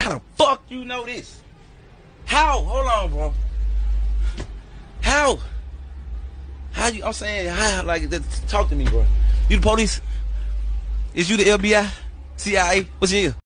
How the fuck you know this? How? Hold on, bro. How? How you? I'm saying, how? Like, talk to me, bro. You the police? Is you the FBI? CIA? What's your?